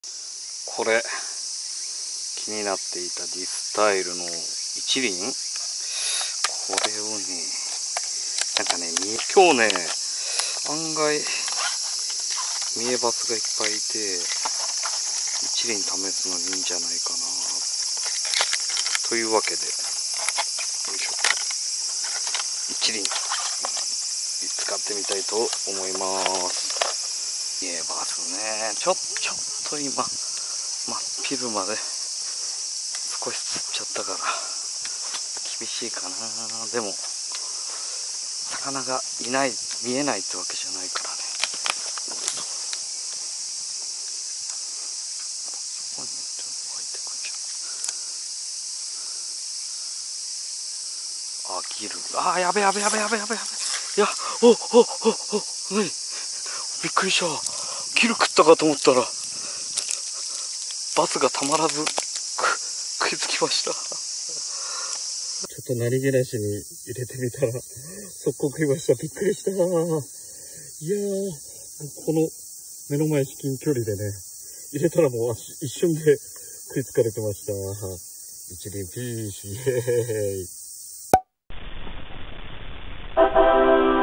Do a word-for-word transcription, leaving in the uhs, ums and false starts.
これ気になっていたディスタイルの一輪、これをね、なんかね、今日ね、案外見えバスがいっぱいいて、一輪試すのにいいんじゃないかなというわけで、よいしょ、一輪使ってみたいと思います。見えバスね、ちょちょっと今真っ昼間で少し釣っちゃったから厳しいかな。でも魚がいない、見えないってわけじゃないからね。そこにちょっと湧いてくんじゃん。あ、ギル。あー、やべやべやべやべやべやべ。いや、おおおお、なに、びっくりした。ギル食ったかと思ったらバスがたまらず食いつきました。ちょっと何気なしに入れてみたら速攻食いました。びっくりした。いやー、この目の前至近距離でね、入れたらもう一瞬で食いつかれてました。一輪ピーシー、イエーイ。